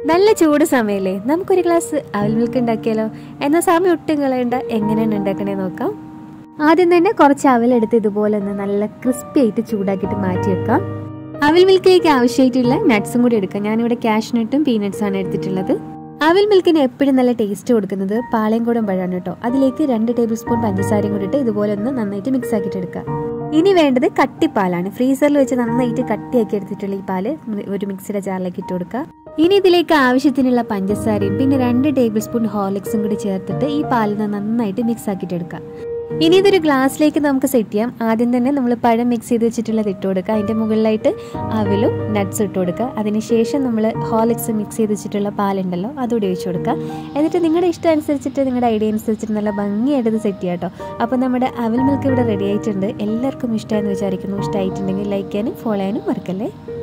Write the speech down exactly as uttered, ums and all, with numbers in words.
നല്ല ചൂട് സമയമല്ലേ, നമുക്കൊരു ഗ്ലാസ് അവൽ മിൽക്ക് ഉണ്ടാക്കിയാലോ? എന്നാൽ സമയം ഒട്ടും കളയണ്ട, എങ്ങനെയാണ് ഉണ്ടാക്കണേ നോക്കാം. ആദ്യം തന്നെ കുറച്ച് അവലെടുത്ത് ഇതുപോലെ ഒന്ന് നല്ല ക്രിസ്പി ആയിട്ട് ചൂടാക്കിയിട്ട് മാറ്റി വെക്കാം. അവൽ മിൽക്കിലേക്ക് ആവശ്യമായിട്ടുള്ള നട്ട്സും കൂടി എടുക്കാം. ഞാനിവിടെ കാഷ്നട്ടും പീനട്ട്സാണ് എടുത്തിട്ടുള്ളത്. അവൽ മിൽക്കിന് എപ്പോഴും നല്ല ടേസ്റ്റ് കൊടുക്കുന്നത് പാളയംകോടൻ പഴമാണ് കേട്ടോ. അതിലേക്ക് രണ്ട് ടേബിൾ സ്പൂൺ പഞ്ചസാരയും കൂടി ഇട്ട് ഇതുപോലെ ഒന്ന് നന്നായിട്ട് മിക്സ് ആക്കിയിട്ട് എടുക്കുക. ഇനി വേണ്ടത് കട്ടിപ്പാലാണ്. ഫ്രീസറിൽ വെച്ച് നന്നായിട്ട് കട്ടിയാക്കി എടുത്തിട്ടുള്ള ഈ പാല് ഒരു മിക്സിയുടെ ജാറിലേക്ക് ഇട്ട് കൊടുക്കുക. ഇനി ഇതിലേക്ക് ആവശ്യത്തിനുള്ള പഞ്ചസാരയും പിന്നെ രണ്ട് ടേബിൾ സ്പൂൺ ഹോർലിക്സും കൂടി ചേർത്തിട്ട് ഈ പാലിന് നന്നായിട്ട് മിക്സ് ആക്കിയിട്ട് എടുക്കുക. ഇനി ഇതൊരു ഗ്ലാസ്സിലേക്ക് നമുക്ക് സെറ്റ് ചെയ്യാം. ആദ്യം തന്നെ നമ്മൾ പഴം മിക്സ് ചെയ്ത് വെച്ചിട്ടുള്ളത് ഇട്ട് കൊടുക്കുക. അതിൻ്റെ മുകളിലായിട്ട് അവലും നട്ട്സ് ഇട്ട് കൊടുക്കുക. അതിനുശേഷം നമ്മൾ ഹോർലിക്സ് മിക്സ് ചെയ്ത് വെച്ചിട്ടുള്ള പാലുണ്ടല്ലോ അതുകൂടി ഒഴിച്ച് കൊടുക്കുക. എന്നിട്ട് നിങ്ങളുടെ ഇഷ്ടം അനുസരിച്ചിട്ട് നിങ്ങളുടെ ഐഡിയ അനുസരിച്ചിട്ട് നല്ല ഭംഗിയായിട്ട് ഇത് സെറ്റ് ചെയ്യാം കേട്ടോ. അപ്പോൾ നമ്മുടെ അവൽ മിൽക്ക് ഇവിടെ റെഡി ആയിട്ടുണ്ട്. എല്ലാവർക്കും ഇഷ്ടമായെന്ന് വിചാരിക്കുന്നു. ഇഷ്ടമായിട്ടുണ്ടെങ്കിൽ ലൈക്ക് ചെയ്യാനും ഫോളോ ചെയ്യാനും മറക്കല്ലേ.